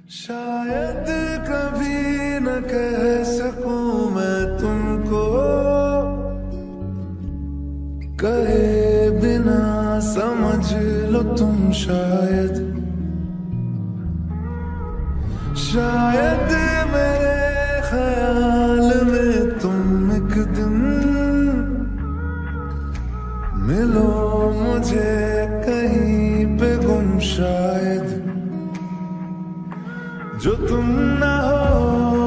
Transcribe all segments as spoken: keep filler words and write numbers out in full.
शायद कभी न कह सकूं मैं तुमको, कहे बिना समझ लो तुम शायद। शायद मेरे ख्याल में तुम एक दिन मिलो मुझे कहीं पे गुम शायद। जो तुम ना हो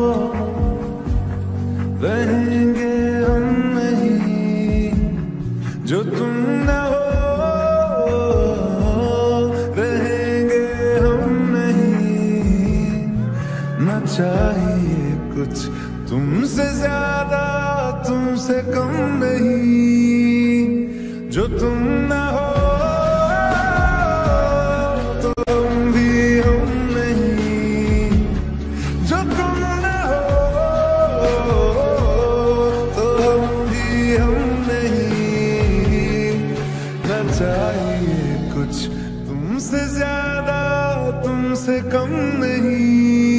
रहेंगे हम नहीं, जो तुम ना हो रहेंगे हम नहीं। ना चाहिए कुछ तुमसे ज्यादा तुमसे कम नहीं, जो तुम ना हो तुमसे ज्यादा तुमसे कम नहीं।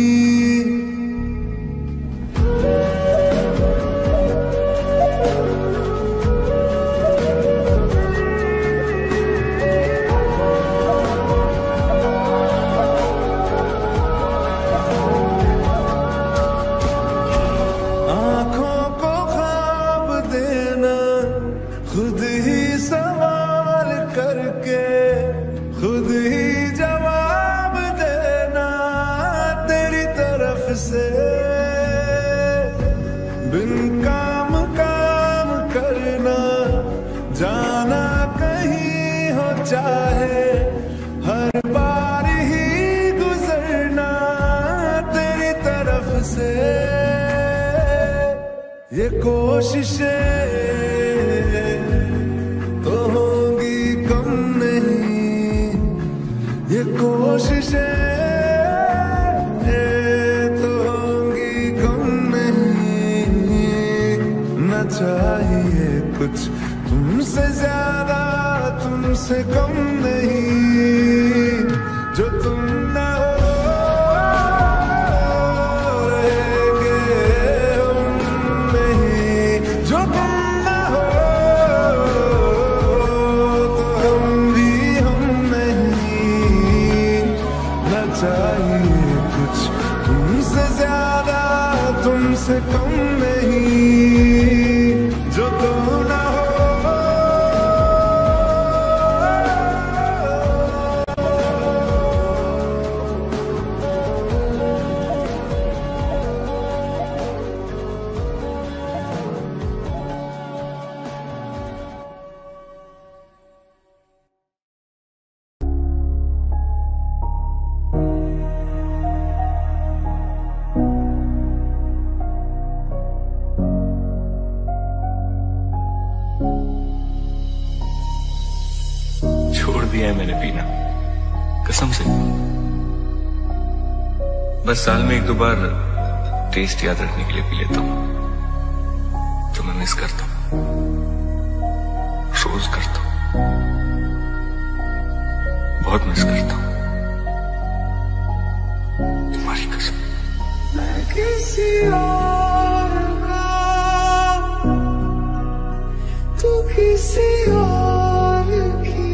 आंखों को ख्वाब देना खुद ही सवाल करके, खुद ही जवाब देना तेरी तरफ से। बिन काम काम करना, जाना कहीं हो चाहे, हर बार ही गुजरना तेरी तरफ से। ये कोशिशें तो होंगी कम नहीं, ये कोशिशें तो होंगी कम नहीं। न चाहिए कुछ तुमसे ज्यादा तुमसे कम नहीं, जो तुम ना हो रहेंगे हम नहीं, जो तुम ना हो तो हम भी हम नहीं। न चाहिए कुछ तुमसे ज्यादा तुमसे कम नहीं, जो तुम ना हो। छोड़ दिया है मैंने पीना कसम से। बस साल में एक दो बार टेस्ट याद रखने के लिए पी लेता हूँ। तो मैं मिस करता हूँ, रोज करता हूँ, बहुत मिस करता हूँ तुम्हारी कसम। मैं किसी और का, तू किसी और की,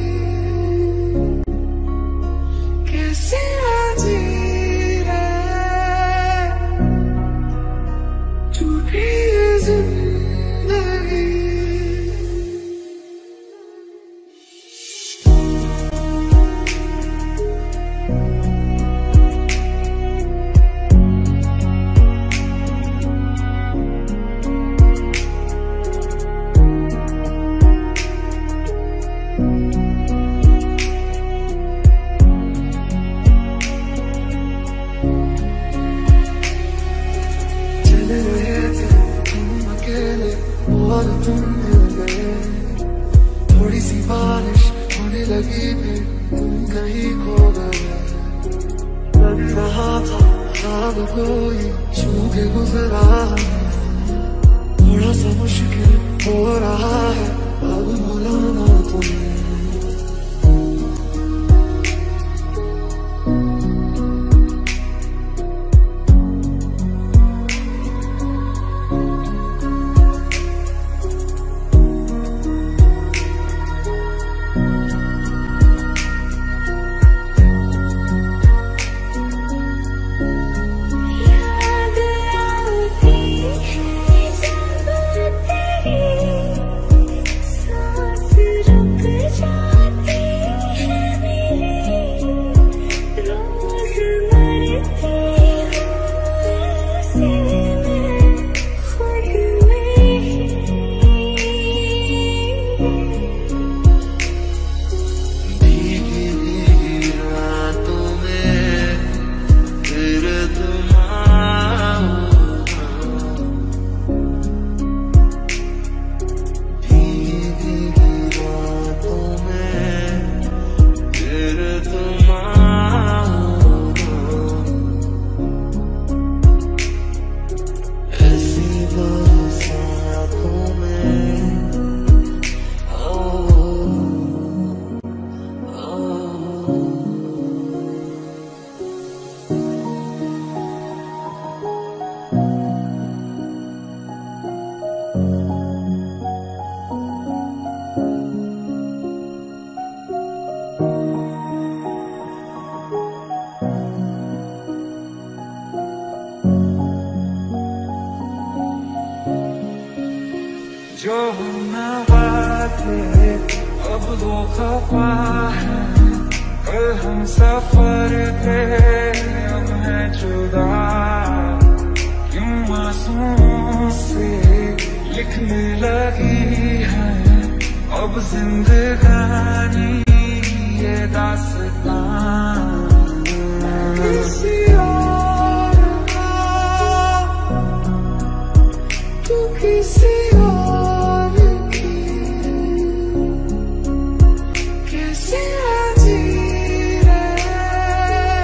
कैसे जी रहे झूठी जिंदगी। और तुम मिल गए, थोड़ी सी बारिश होने लगी फिर तुम कहीं खो गए। लग रहा था ख्वाब कोई छू के गुजरा, थोड़ा सा मुश्किल हो रहा है अब भुलाना तुम्हें। थे अब वो खफा है, कल हम सफर थे अब है जुदा, क्यों आंसुओं से लिखने लगी है अब जिंदगानी ये दास्तां। किसी और का तू किसी और की कैसे जी रहे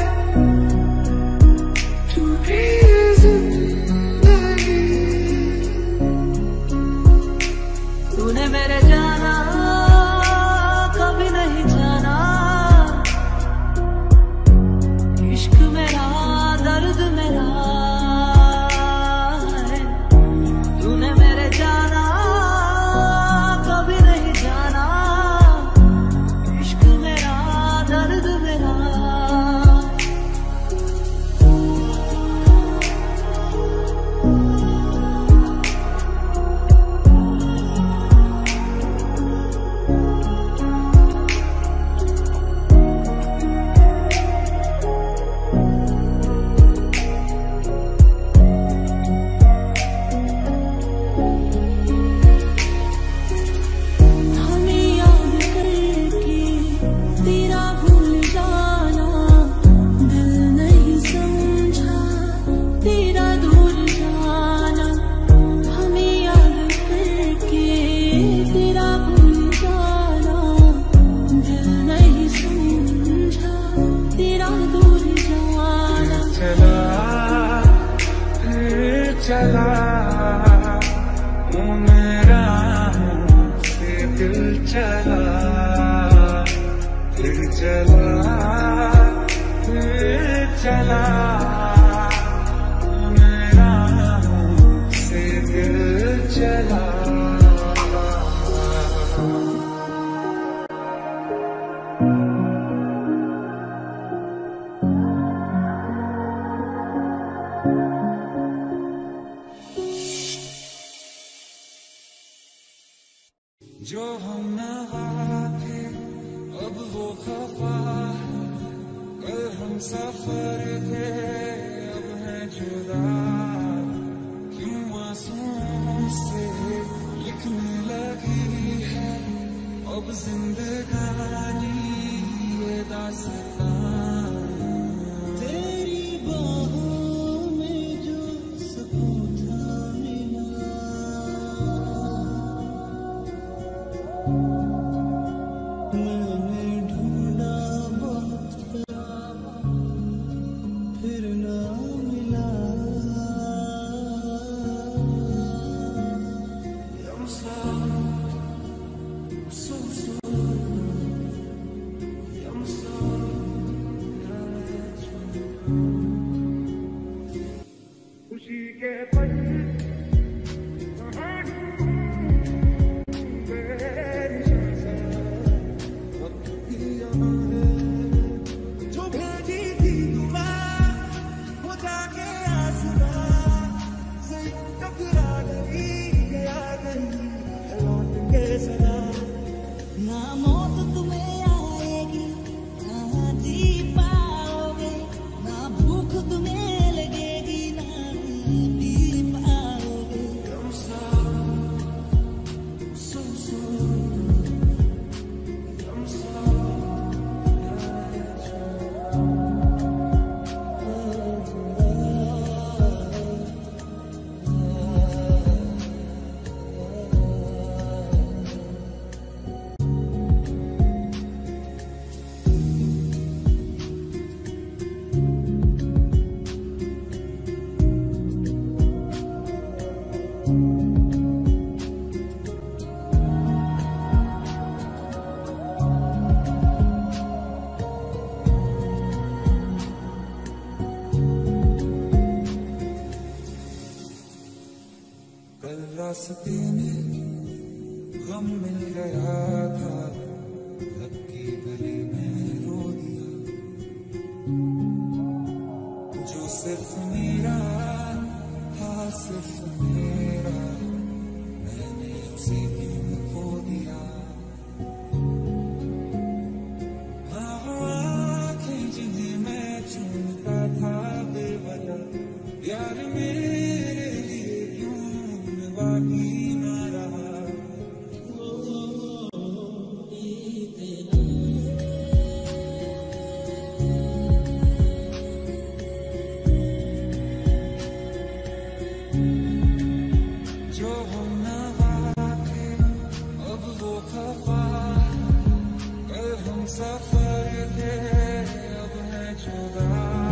टूटी जिंदगी। तूने मेरे जाना कभी नहीं जाना, इश्क मेरा दर्द मेरा है। तूने मेरे जाना कभी नहीं जाना, इश्क मेरा दर्द मेरा। हमें याद करके तेरा भूल जाना, दिल नहीं समझा तेरा दूर जाना। हमें याद करके तेरा भूल जाना, दिल नहीं समझा तेरा दूर जाना। चला फिर चला वो मेरा से दिल चला, फिर चला फिर चला वो मेरा से दिल चला। जो हम नवा थे अब वो खफा है, कल हम सफर थे अब है जुदा, क्यों आंसुओं से लिखने लगी है अब जिंदगानी ये दास्तां। तेरी बाहों में जो सुकून था मिला, मैंने ढूंढा बहुत फिर ना मिला। I'm so, so sorry. I'm sorry. खुशी के पल जो भेजी थी दुआ वो जाके आसमां से टकरा गई, गया नहीं लौट के सदा। ना मौत तुम्हें आएगी ना जी पाओगे, ना भूख तुम्हें लगेगी ना पी पाओगे। I'm sorry, so sorry. I'm sorry. कल रास्ते में गम मिल गया था, लकी गली में रो दिया, जो सिर्फ मेरा था सिर्फ मेरा, मैंने उसे क्यों खो दिया। यार मेरे लिए क्यों मैं बाकी ना रहा। जो हम नवा थे अब वो खफा, कल हम सफर थे अब है जुदा।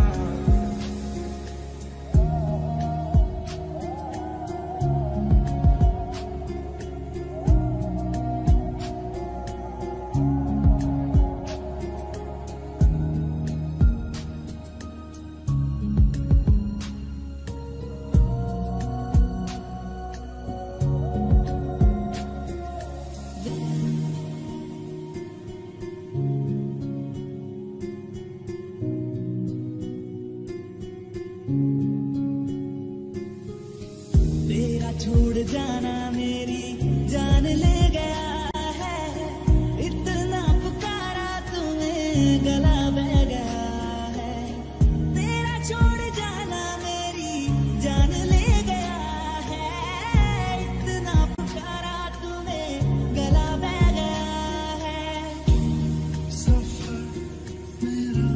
तेरा छोड़ जाना मेरी जान ले गया है, इतना पुकारा तुम्हें गला बह गया है। तेरा छोड़ जाना मेरी जान ले गया है, इतना पुकारा तुम्हें गला बह गया है। सफर मेरा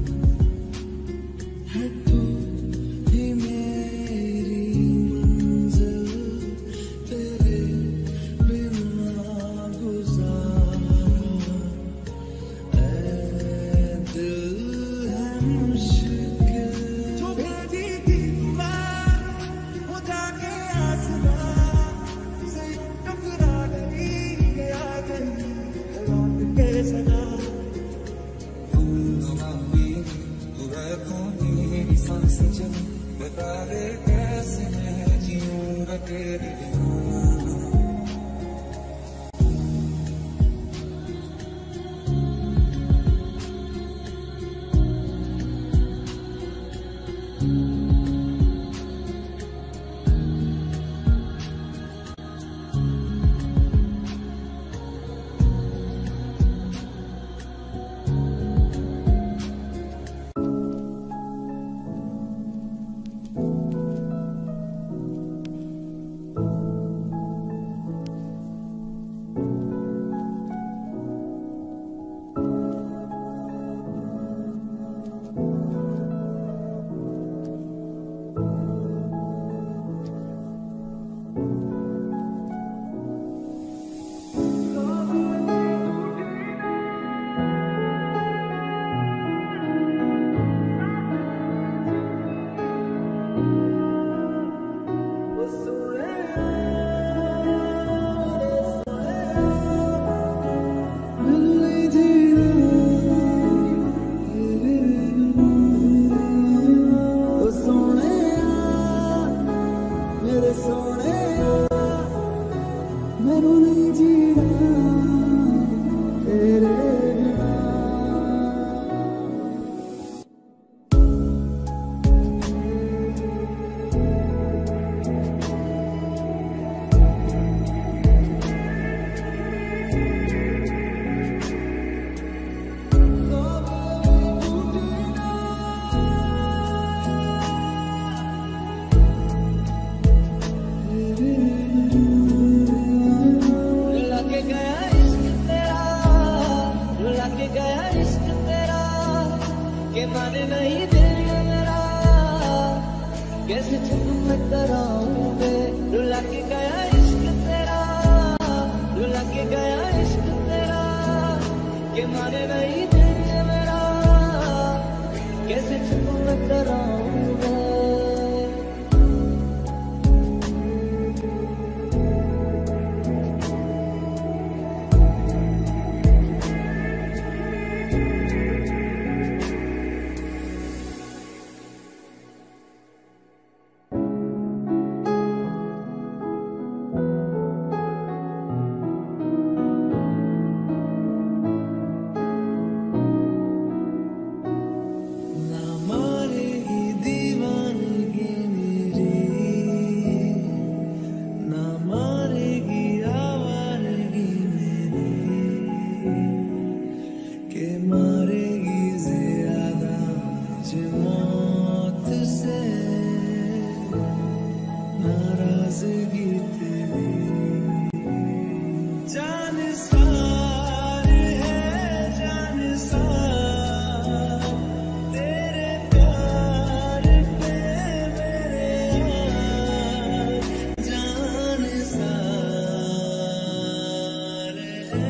है तू ही मेरी मंजिल, तेरे बिना गुजारा ऐ दिल है मुश्किल। जो भेजी थी बात वो जाके आसमां से टकरा गई, गया कहीं लौट के सदा। गुमनामा मेरी तू है कौन मेरी सांसें चली, बता दे कैसे मैं जीऊंगा तेरे बिना। माने नहीं दिल मेरा, कैसे चुप मैं कराऊं मैं। रुला के गया इश्क तेरा, रुला के गया इश्क तेरा, के माने नहीं दिल मेरा, कैसे चुप मैं कराऊं मैं। मारेगी ज्यादा मुझे मौत से। ताजगी तेरी जान सार है जान सार तेरे प्यार पे मेरे यार जान सार है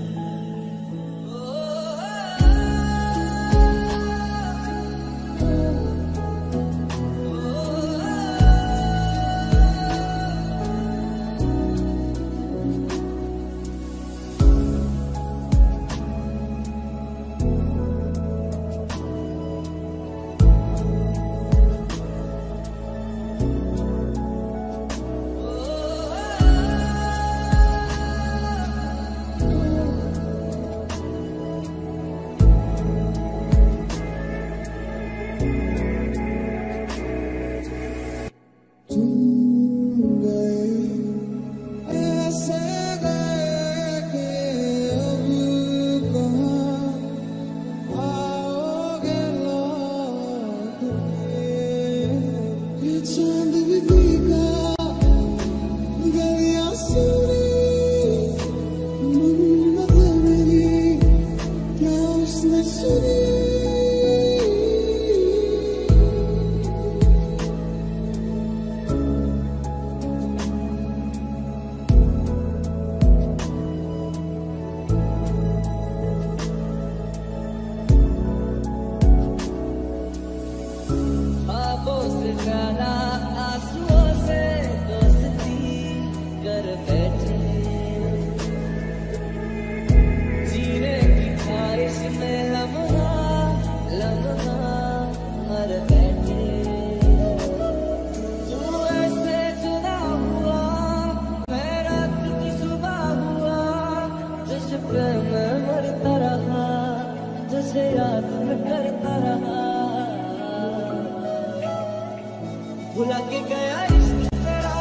भुला के गया इश्क तेरा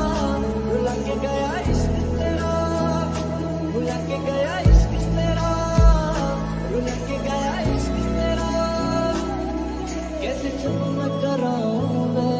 भुला के गया इश्क तेरा भुला के गया इश्क तेरा भुला के गया इश्क तेरा कैसे चुप मैं कराऊं मैं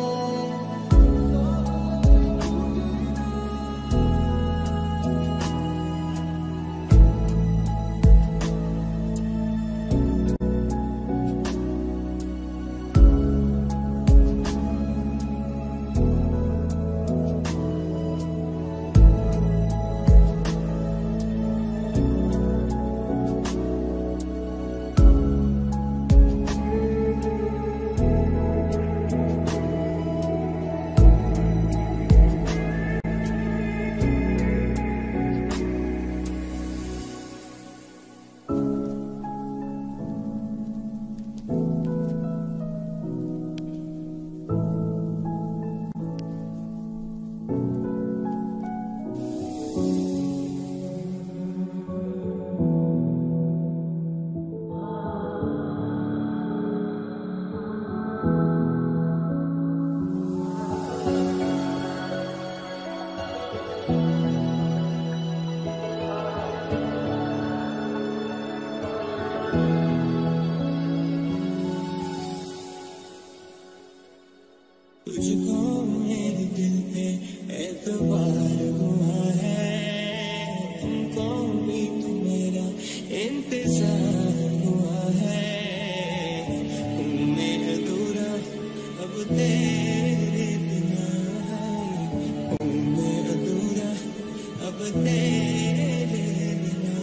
तुझको मेरे दिल पे एतबार हुआ है तुमको भी तो मेरा इंतजार हुआ है मैं अधूरा अब तेरे बिना मैं अधूरा अब तेरे बिना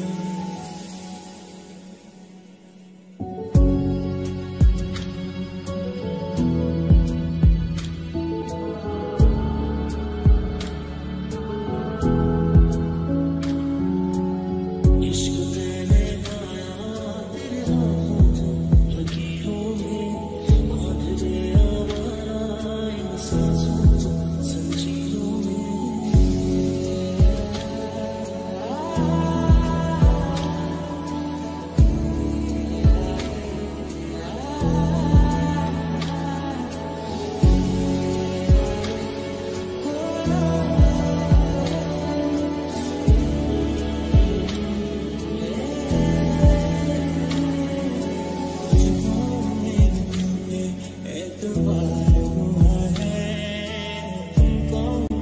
एतबार हुआ है तुमको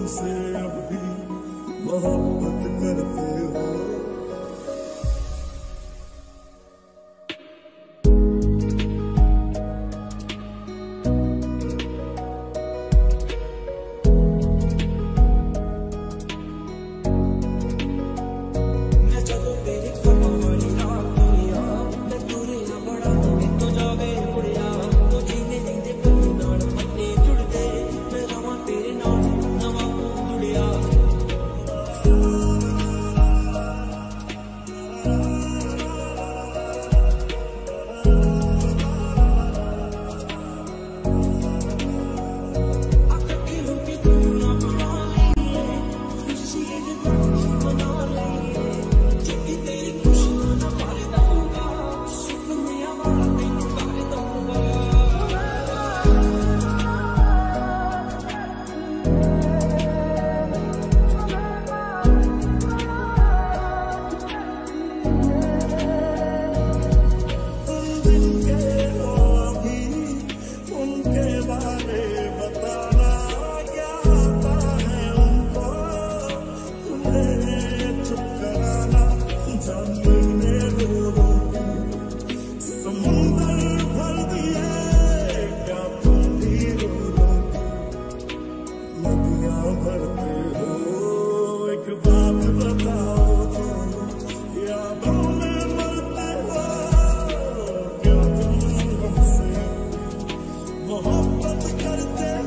हमसे अब भी मोहब्बत करते हो। मोहब्बत करते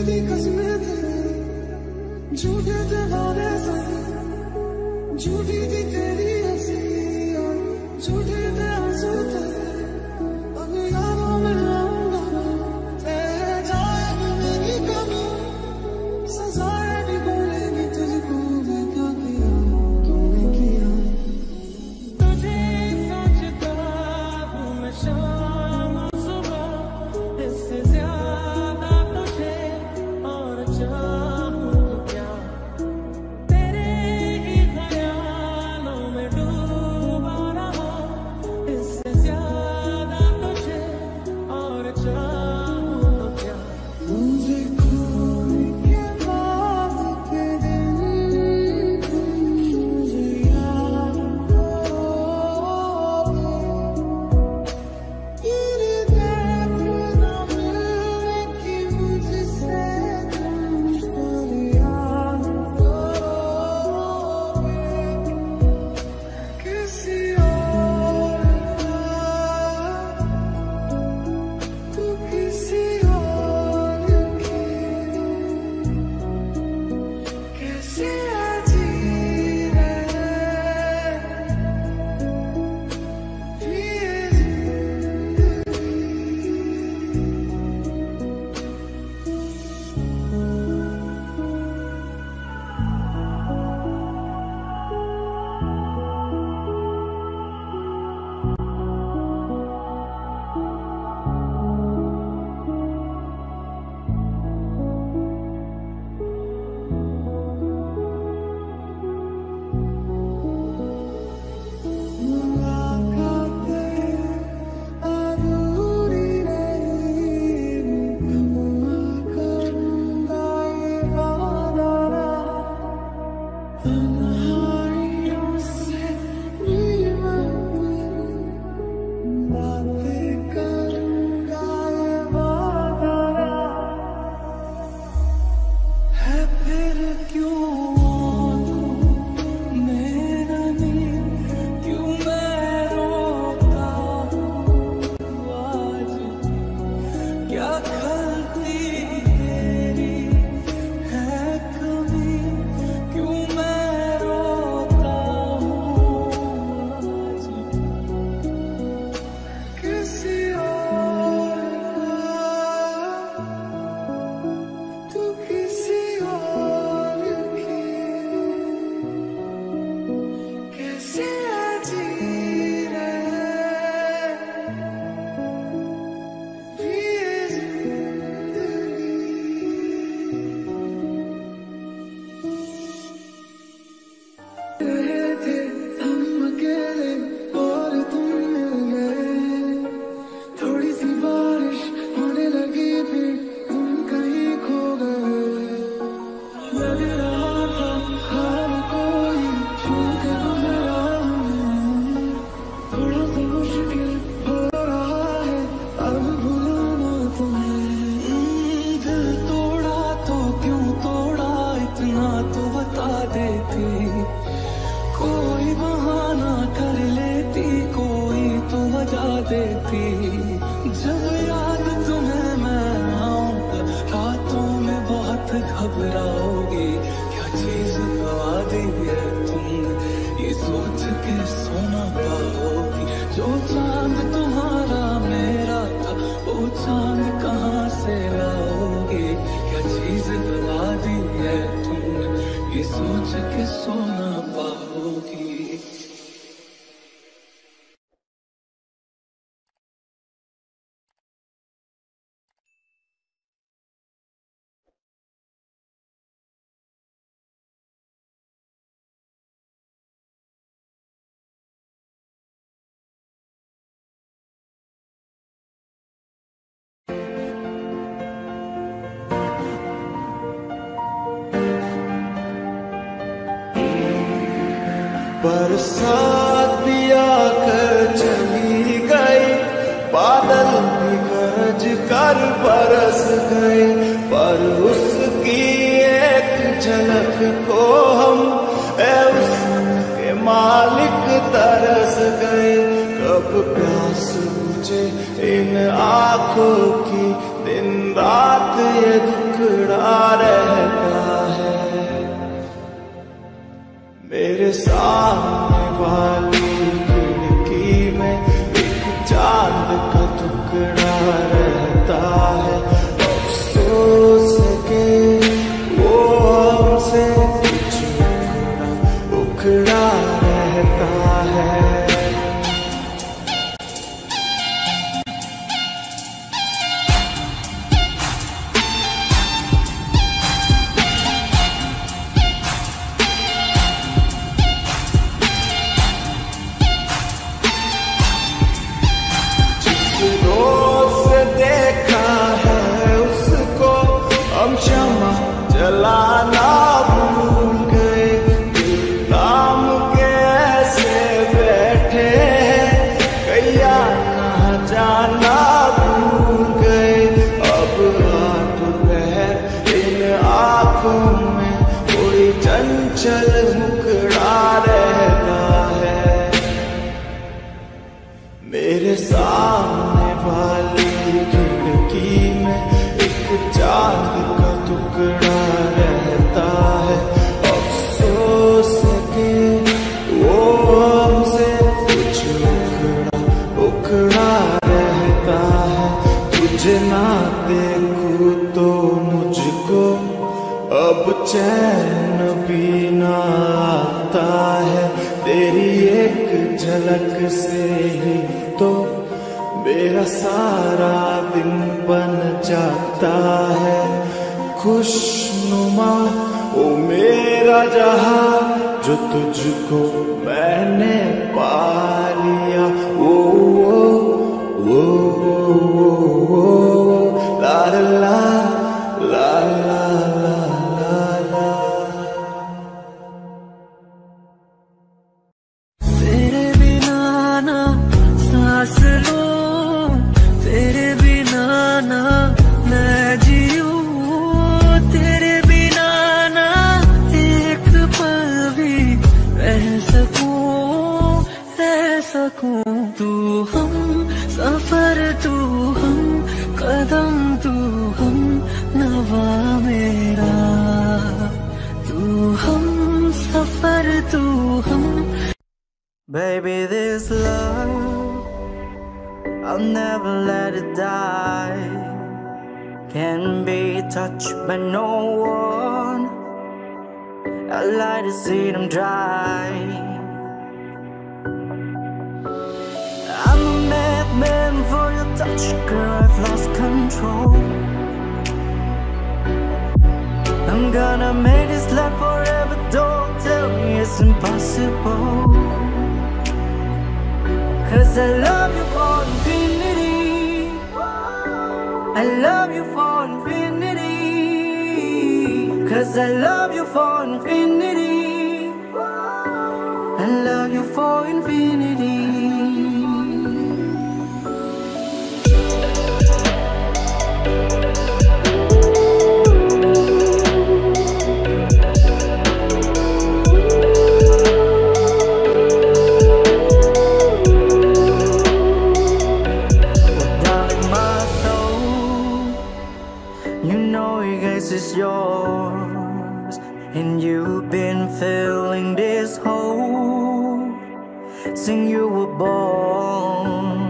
थी कसमें तेरी, झूठे थे वादे सही, झूठी थी तेरी हंसी, झूठे थे आंसू तेरे, अब यादों में रहूंगा तेरे जाएगी मेरी कमी, सजाएं भी बोलेगी तुझको मैं क्या किया तूने किया। तुझे सोचता हूँ मैं शाम सुबह, इससे ज्यादा तुझे और चाहूँ तो क्या, तेरे ही ख्यालों में डूबा रहा, इससे ज्यादा तुझे और चाहूँ तो क्या। मुझे खोने के बाद के दिन मुझे याद करोगे, तेरे दर्द न मिलने की मुझसे तुम फरियाद करोगे, किसी और का तू किसी और की कैसे जी रहे ये मुलाकातें अधूरी रही, कमा करूंगा ये वादा रहा, तन्हाइयों से नीमत बातें करूंगा ये वादा रहा, है फिर क्यों मेरा नींद, क्यों मैं रोता हूँ आज, क्या गलती तेरी है कमी, क्यों मैं रोता हूँ आज, किसी और का तू किसी और की कैसे जी रहे ये जिंदगी। रहे थे हम अकेले और तुम मिल गए, थोड़ी सी बारिश होने लगी फिर तुम कहीं खो गए, लग रहा था हर कोई छू के गुजरा हमें, थोड़ा सा मुश्किल हो रहा है अब भुलाना तुम्हें। दिल तोड़ा तो क्यों तोड़ा इतना तो बता देती, कोई बहाना कर लेती, कोई तो वजह देती, जब याद तुम्हें मैं आऊंगा रातों में बहुत घबराओगी, क्या चीज गवा दी है तुमने ये सोच के सोना पाओगी, जो चांद तुम्हारा मेरा था वो चांद कहाँ से लाओगी, क्या चीज गवा दी है तुमने ये सोच के सोना पाओगी। बरसात भी आकर चली गई, बादल भी गरज कर बरस गए, पर उसकी एक झलक को हम ए उसके मालिक तरस गए। कब प्यास बुझे इन आँखों की दिन रात ये दुखड़ा रहता है। मेरे सामने वाली खिड़की में एक चांद का टुकड़ा रहता है। अफसोस के वो हमसे कुछ उखड़ा उखड़ा रहता है। जलाना भूल गए, काम के ऐसे बैठे हैं, कैया ना जाना भूल गए। अब रात पहर इन आँखों में कोई चंचल मुखड़ा रहता है। मेरे सामने वाली खिड़की में एक चांद का टुकड़ा रहता है। अफसोस के वो हमसे कुछ उखड़ा उखड़ा रहता है। तुझे ना देखूं तो मुझको अब चैन भी ना आता है। तेरी एक झलक से ही तो मेरा सारा दिन बन जाता है। खुशनुमा ओ मेरा जहां जो तुझको मैंने पा लिया। ओ ओ ओ ओ ओ ला ला ला ला ला ला। तेरे बिना ना सांस लूं, तेरे बिना ना मैं जीऊं, तेरे बिना ना एक पल भी रह सकूं रह सकूं। तू हम सफर, तू हम कदम, तू हम नवा मेरा। तू हम सफर, तू हम। Baby, this love, I'll never let it die. Can be touched by no one. I like to see them dry. I'm a madman for your touch, girl, I've lost control. I'm gonna make this life forever, don't tell me it's impossible. Cause I love you for infinity, I love you for infinity. Cause I love you for infinity, I love you for infinity. Is yours, and you've been filling this hole since you were born.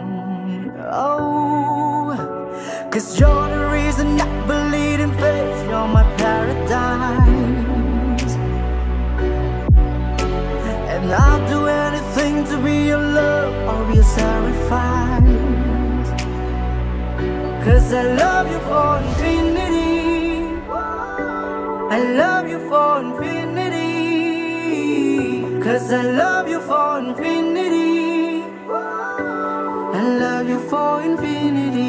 Oh, cause you're the reason I believe in faith, you're my paradise, and I'll do anything to be your love or be a sacrifice. Cause I love you for infinity, I love you for infinity. Cause I love you for infinity, I love you for infinity.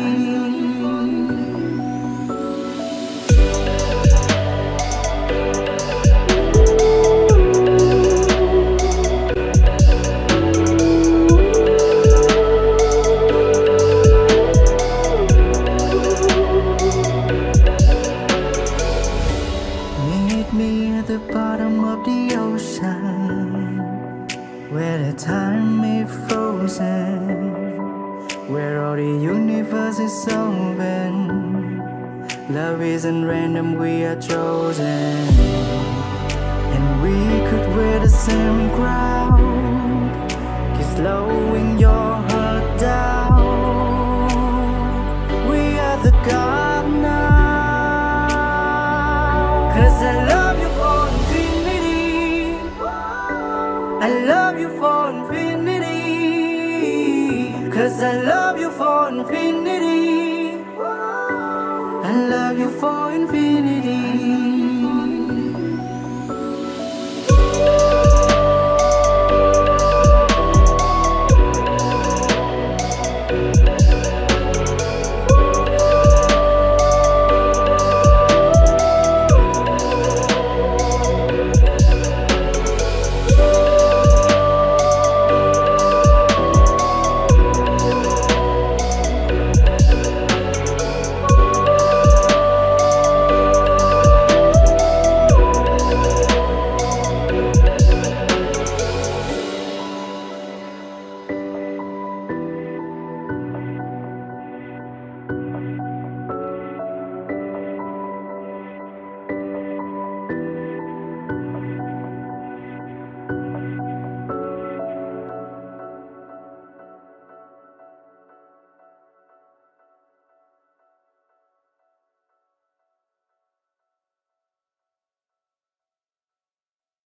Where the time is frozen, where all the universe is open. Love isn't random, we are chosen. And we could wear the same crown, keep slowing your heart down. We are the God now. Cause I love you for infinity, I love you for infinity. Cause I love you for infinity, I love you for infinity.